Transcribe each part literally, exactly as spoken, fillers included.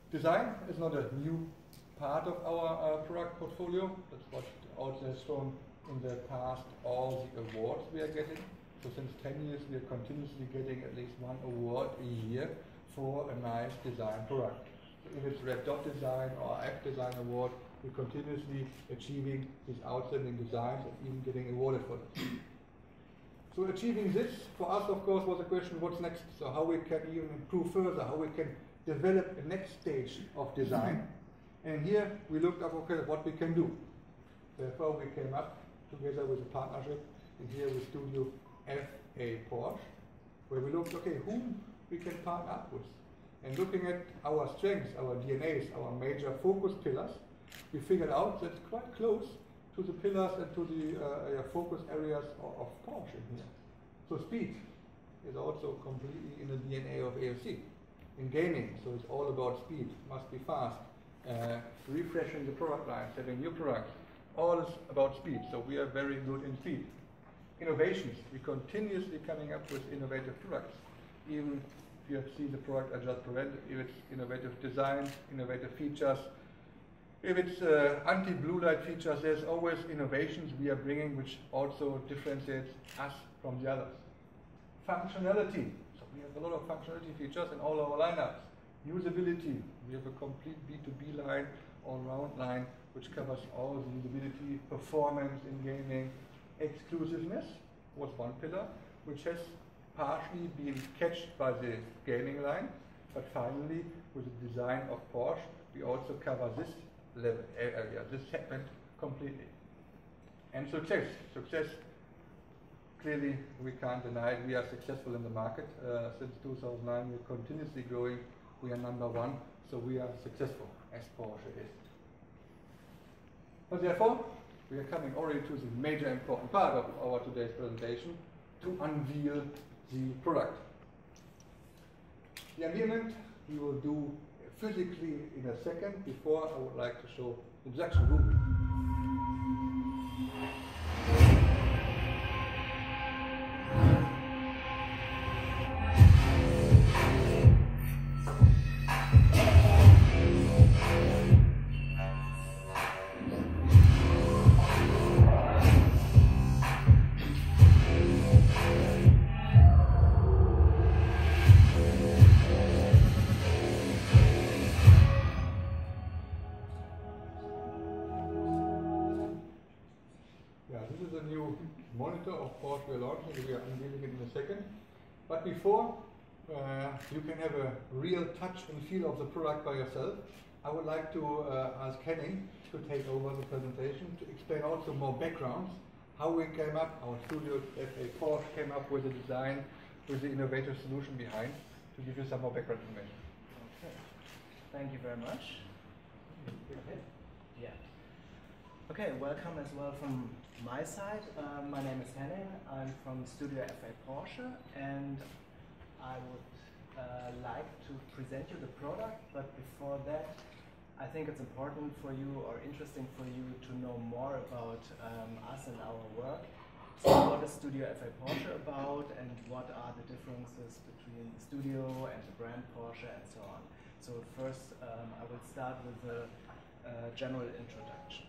Design is not a new part of our uh, product portfolio. That's what also has shown in the past all the awards we are getting. So since ten years we are continuously getting at least one award a year for a nice design product. So if it's Red Dot Design or App Design Award, we're continuously achieving these outstanding designs and even getting awarded for them. So achieving this for us, of course, was a question: what's next? So how we can even improve further? How we can develop a next stage of design? And here we looked up, okay, what we can do. Therefore, we came up together with a partnership in here with Studio F A Porsche, where we looked, okay, whom we can partner up with. And looking at our strengths, our D N As, our major focus pillars, we figured out that it's quite close to the pillars and to the uh, uh, focus areas of, of Porsche in here. So speed is also completely in the D N A of A F C. In gaming, so it's all about speed, must be fast. Uh, refreshing the product lines, having new products, all is about speed. So we are very good in speed. Innovations, we continuously coming up with innovative products. Even if you have seen the product I just presented, if it's innovative design, innovative features, if it's uh, anti-blue light features, there's always innovations we are bringing which also differentiates us from the others. Functionality, so we have a lot of functionality features in all our lineups. Usability, we have a complete B two B line, all-round line, which covers all the usability, performance in gaming. Exclusiveness was one pillar, which has partially been catched by the gaming line, but finally, with the design of Porsche, we also cover this level area, this segment completely. And success, success, clearly we can't deny it. We are successful in the market. Uh, since two thousand nine, we're continuously growing. We are number one, so we are successful, as Porsche is. But therefore, we are coming already to the major important part of our today's presentation, to unveil the product. The unveilment we will do physically in a second. Before, I would like to show the introduction room. We are unveiling it in a second. But before uh, you can have a real touch and feel of the product by yourself, I would like to uh, ask Henning to take over the presentation to explain also more backgrounds, how we came up, our studio F A Porsche came up with the design, with the innovative solution behind, to give you some more background information. Okay. Thank you very much. Okay. Yeah. Okay, welcome as well from my side. Um, my name is Henning. I'm from Studio F A Porsche, and I would uh, like to present you the product, but before that, I think it's important for you or interesting for you to know more about um, us and our work. So what is Studio F A Porsche about, and what are the differences between the studio and the brand Porsche and so on. So first, um, I will start with a, a general introduction.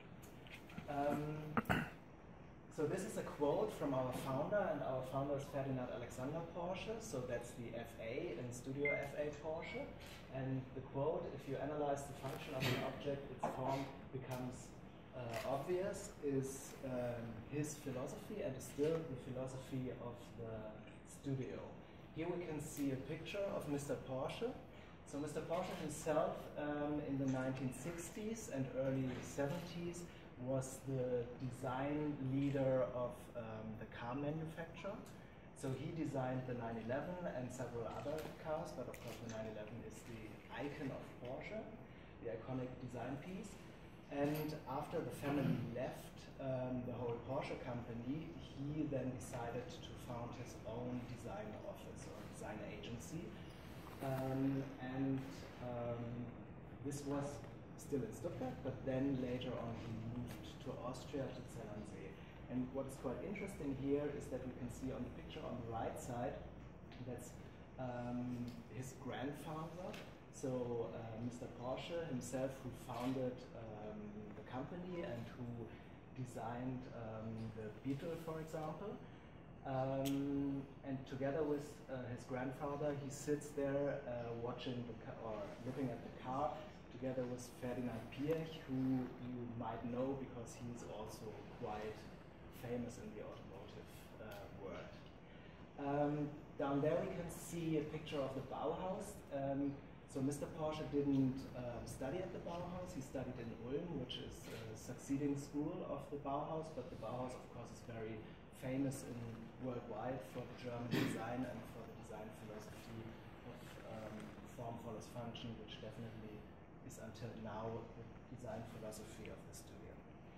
Um, so this is a quote from our founder, and our founder is Ferdinand Alexander Porsche, so that's the F A in Studio F A Porsche. And the quote, if you analyze the function of an object, its form becomes uh, obvious, is um, his philosophy, and is still the philosophy of the studio. Here we can see a picture of Mister Porsche. So Mister Porsche himself, um, in the nineteen sixties and early seventies, was the design leader of um, the car manufacturer. So he designed the nine eleven and several other cars, but of course the nine eleven is the icon of Porsche, the iconic design piece. And after the family left um, the whole Porsche company, he then decided to found his own design office or design agency. Um, and um, this was still in Stuttgart, but then later on he moved to Austria, to Zell-am-See. And what is quite interesting here is that we can see on the picture on the right side, that's um, his grandfather. So uh, Mister Porsche himself, who founded um, the company and who designed um, the Beetle, for example, um, and together with uh, his grandfather, he sits there uh, watching the ca or looking at the car, together with Ferdinand Piëch, who you might know because he's also quite famous in the automotive uh, world. Um, down there we can see a picture of the Bauhaus. Um, so Mister Porsche didn't uh, study at the Bauhaus, he studied in Ulm, which is a succeeding school of the Bauhaus, but the Bauhaus of course is very famous in worldwide for the German design and for the design philosophy of um, form follows function, which definitely is until now the design philosophy of the studio.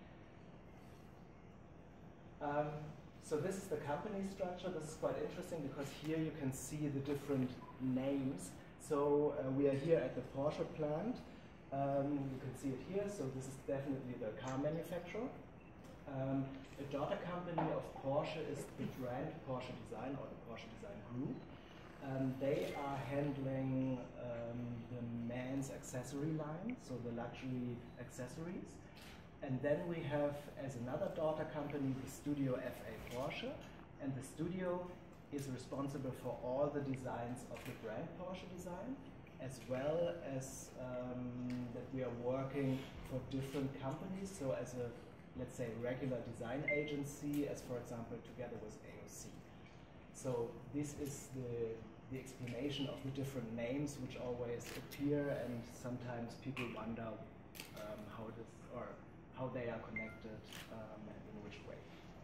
Um, so this is the company structure. This is quite interesting because here you can see the different names. So uh, we are here at the Porsche plant. Um, you can see it here. So this is definitely the car manufacturer. Um, a daughter company of Porsche is the brand Porsche Design or the Porsche Design Group. Um, they are handling um, the men's accessory line, so the luxury accessories. And then we have, as another daughter company, the Studio F A Porsche. And the studio is responsible for all the designs of the brand Porsche Design, as well as um, that we are working for different companies. So as a, let's say, regular design agency, as for example, together with A O C. So this is the, the explanation of the different names which always appear, and sometimes people wonder um, how this, or how they are connected um, and in which way.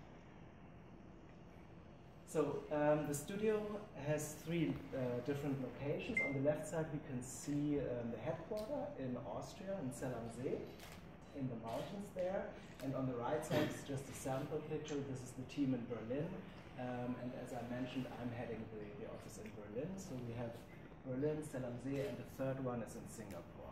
So um, the studio has three uh, different locations. On the left side we can see um, the headquarters in Austria, in Zell am See, in the mountains there. And on the right side is just a sample picture. This is the team in Berlin. Um, and as I mentioned, I'm heading the, the office in Berlin. So we have Berlin, Zell am See, and the third one is in Singapore.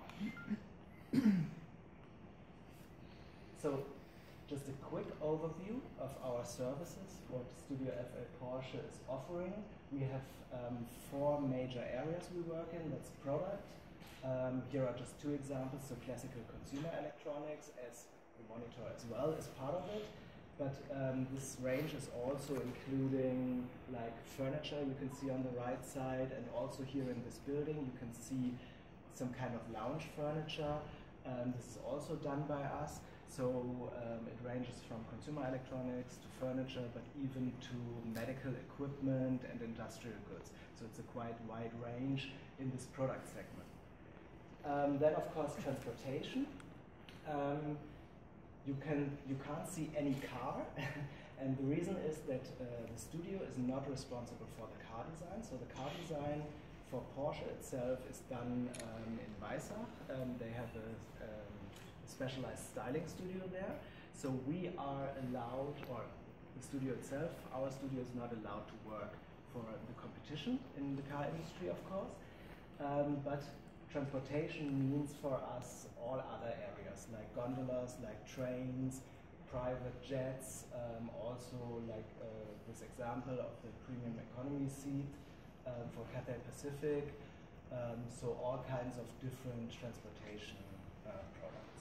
So just a quick overview of our services, what Studio F A Porsche is offering. We have um, four major areas we work in. That's product. Um, here are just two examples. So classical consumer electronics, as the monitor as well is part of it. But um, this range is also including like furniture you can see on the right side, and also here in this building you can see some kind of lounge furniture. Um, this is also done by us. So um, it ranges from consumer electronics to furniture, but even to medical equipment and industrial goods. So it's a quite wide range in this product segment. Um, then of course transportation. Um, you can you can't see any car, and the reason is that uh, the studio is not responsible for the car design. So the car design for Porsche itself is done um, in Weissach. Um, they have a um, specialized styling studio there. So we are allowed, or the studio itself, our studio is not allowed to work for the competition in the car industry, of course. Um, but transportation means for us all other areas, like gondolas, like trains, private jets, um, also like uh, this example of the premium economy seat um, for Cathay Pacific. Um, so all kinds of different transportation uh, products.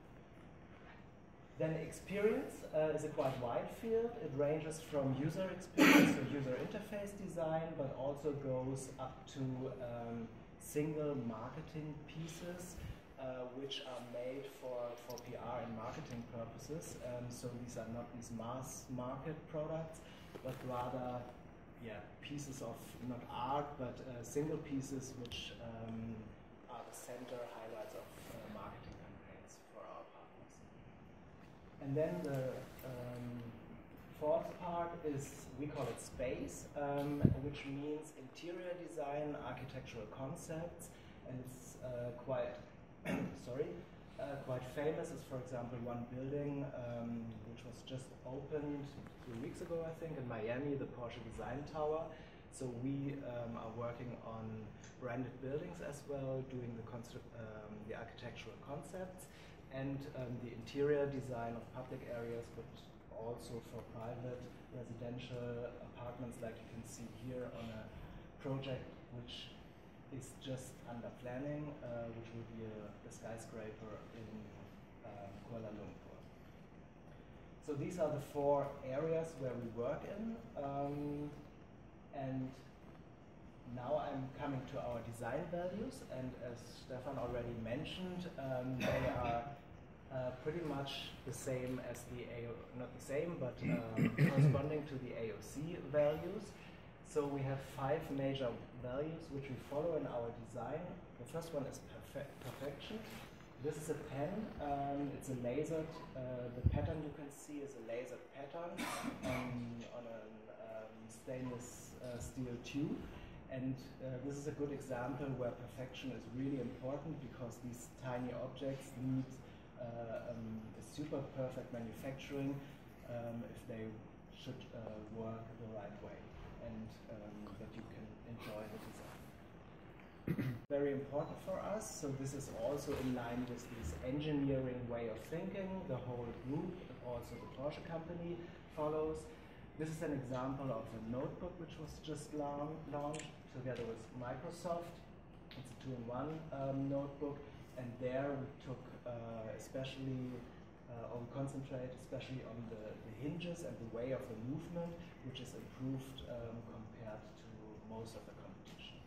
Then experience uh, is a quite wide field. It ranges from user experience to user interface design, but also goes up to um, single marketing pieces, uh, which are made for, for P R and marketing purposes. Um, so these are not these mass market products, but rather yeah, pieces of not art, but uh, single pieces which um, are the center highlights of uh, marketing campaigns for our partners. And then the um, fourth part is, we call it space, um, which means interior design, architectural concepts, and it's uh, quite, sorry, uh, quite famous. Is, for example, one building um, which was just opened three weeks ago, I think, in Miami, the Porsche Design Tower. So we um, are working on branded buildings as well, doing the, um, the architectural concepts and um, the interior design of public areas, but also for private residential apartments, like you can see here on a project which is just under planning, uh, which will be a, a skyscraper in um, Kuala Lumpur. So these are the four areas where we work in, um, and now I'm coming to our design values, and as Stefan already mentioned, um, they are uh, pretty much the same as the A O, not the same, but um, corresponding to the A O C values. So we have five major values which we follow in our design. The first one is perfect, perfection. This is a pen, um, it's a lasered, uh, the pattern you can see is a lasered pattern on, on a um, stainless uh, steel tube. And uh, this is a good example where perfection is really important, because these tiny objects need uh, um, a super perfect manufacturing um, if they should uh, work the right way, and um, that you can enjoy the design. Very important for us, so this is also in line with this engineering way of thinking the whole group, also the Porsche company, follows. This is an example of a notebook which was just la launched together with Microsoft. It's a two-in-one um, notebook, and there we took uh, especially, uh, or we concentrate especially on the, the hinges and the way of the movement, which is improved um, compared to most of the competition.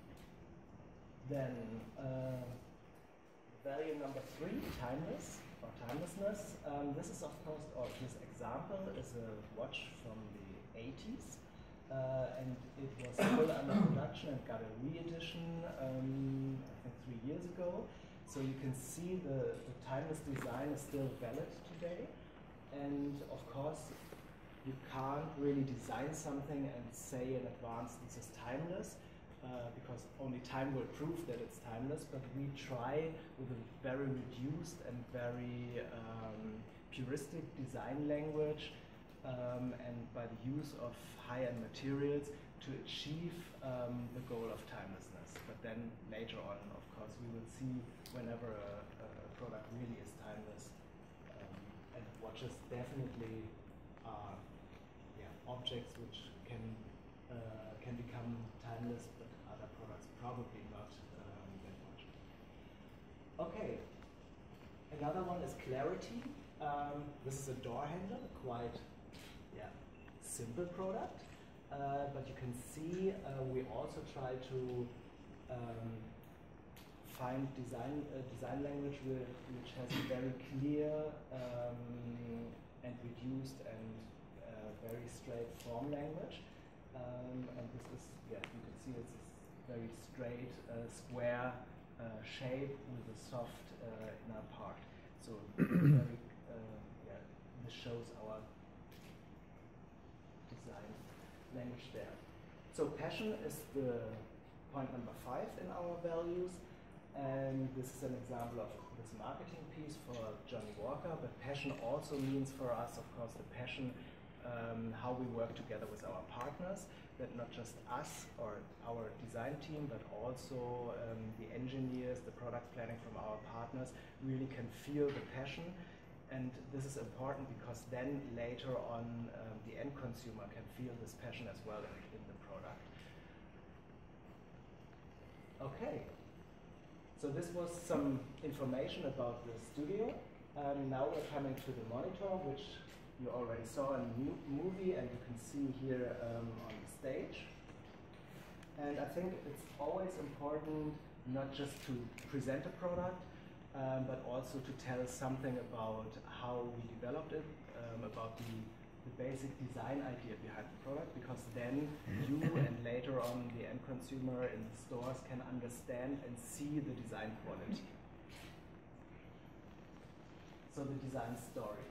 Then uh, value number three, timeless or timelessness. Um, this is of course, or this example is a watch from the eighties, uh, and it was still under production and got a re-edition, um, I think three years ago. So you can see the, the timeless design is still valid today, and of course you can't really design something and say in advance this is timeless. Uh, because only time will prove that it's timeless, but we try with a very reduced and very um, puristic design language um, and by the use of high-end materials to achieve um, the goal of timelessness. But then later on, of course, we will see whenever a, a product really is timeless, um, and watches definitely are yeah, objects which can uh, can become timeless, but other products probably not um, that much. Okay, another one is clarity. Um, this is a door handle, a quite yeah, simple product, uh, but you can see uh, we also try to um, find design uh, design language with, which has a very clear um, and reduced and uh, very straight form language. Um, and this is, yeah, you can see it's a very straight, uh, square uh, shape with a soft uh, inner part. So, very, uh, yeah, this shows our design language there. So, passion is the point number five in our values, and this is an example of this marketing piece for Johnny Walker. But passion also means for us, of course, the passion. Um, how we work together with our partners, that not just us or our design team, but also um, the engineers, the product planning from our partners really can feel the passion. And this is important because then later on um, the end consumer can feel this passion as well in, in the product. Okay, so this was some information about the studio. Um, now we're coming to the monitor, which you already saw in the movie, and you can see here um, on the stage. And I think it's always important not just to present a product, um, but also to tell something about how we developed it, um, about the, the basic design idea behind the product, because then you and later on the end consumer in the stores can understand and see the design quality. So the design story.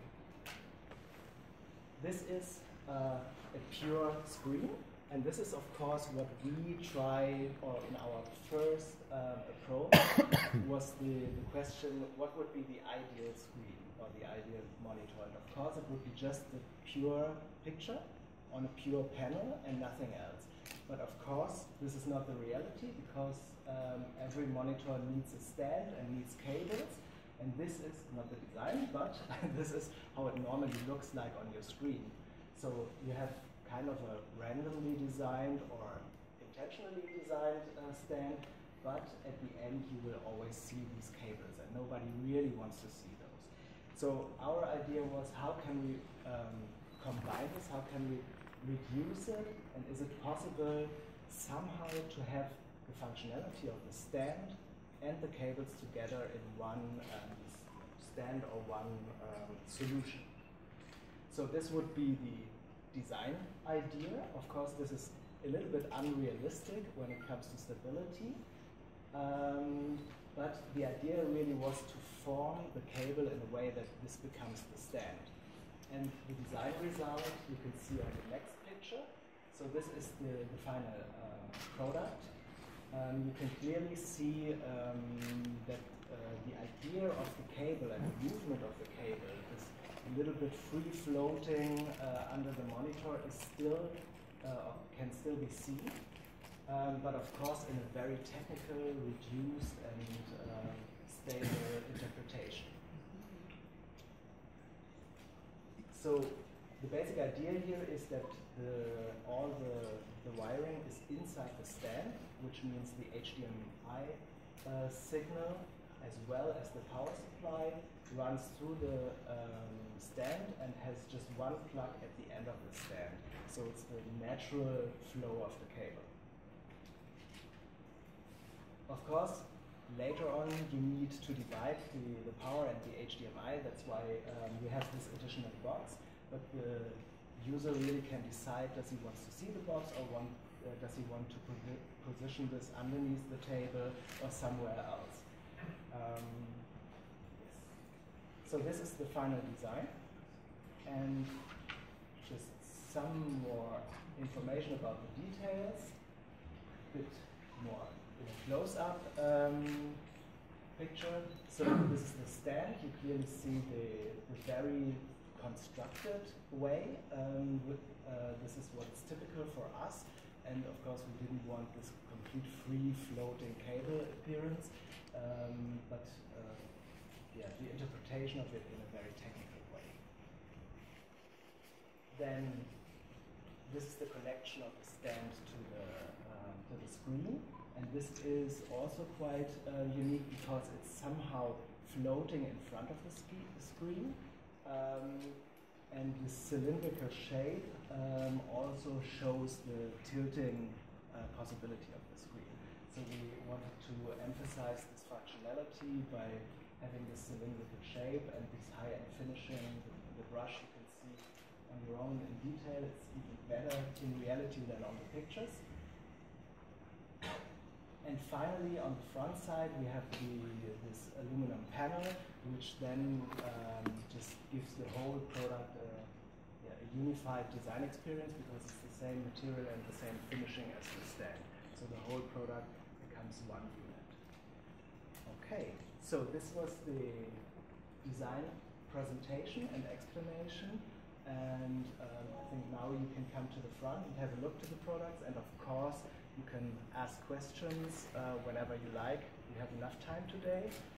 This is uh, a pure screen, and this is of course what we try, or in our first uh, approach was the, the question, what would be the ideal screen or the ideal monitor? And of course it would be just the pure picture on a pure panel and nothing else. But of course this is not the reality, because um, every monitor needs a stand and needs cables. And this is not the design, but this is how it normally looks like on your screen. So you have kind of a randomly designed or intentionally designed uh, stand, but at the end you will always see these cables, and nobody really wants to see those. So our idea was, how can we um, combine this? How can we reduce it? And is it possible somehow to have the functionality of the stand and the cables together in one um, stand or one um, solution? So this would be the design idea. Of course, this is a little bit unrealistic when it comes to stability. Um, but the idea really was to form the cable in a way that this becomes the stand. And the design result you can see on the next picture. So this is the, the final uh, product. Um, you can clearly see um, that uh, the idea of the cable and the movement of the cable is a little bit free floating uh, under the monitor, is still uh, can still be seen. Um, but of course in a very technical, reduced and uh, stable interpretation. So the basic idea here is that the, all the, the wiring is inside the stand, which means the H D M I uh, signal as well as the power supply runs through the um, stand and has just one plug at the end of the stand. So it's the natural flow of the cable. Of course, later on you need to divide the, the power and the H D M I. That's why um, we have this additional box. But the user really can decide, does he want to see the box, or want, uh, does he want to posi position this underneath the table or somewhere else. Um, yes. So this is the final design. And just some more information about the details, a bit more in a close-up um, picture. So this is the stand. You clearly see the, the very constructed way. Um, with, uh, this is what's typical for us. And of course we didn't want this complete free floating cable appearance. Um, but uh, yeah, the interpretation of it in a very technical way. Then this is the connection of the stand to the, um, to the screen. And this is also quite uh, unique because it's somehow floating in front of the screen. Um, and the cylindrical shape um, also shows the tilting uh, possibility of the screen. So we wanted to emphasize this functionality by having this cylindrical shape and this high-end finishing. The, the brush you can see on your own in detail. It's even better in reality than on the pictures. And finally, on the front side, we have the, this aluminum panel, which then um, just gives the whole product a, yeah, a unified design experience because it's the same material and the same finishing as the stand. So the whole product becomes one unit. Okay, so this was the design presentation and explanation. And um, I think now you can come to the front and have a look to the products. And of course, you can ask questions uh, whenever you like. We have enough time today.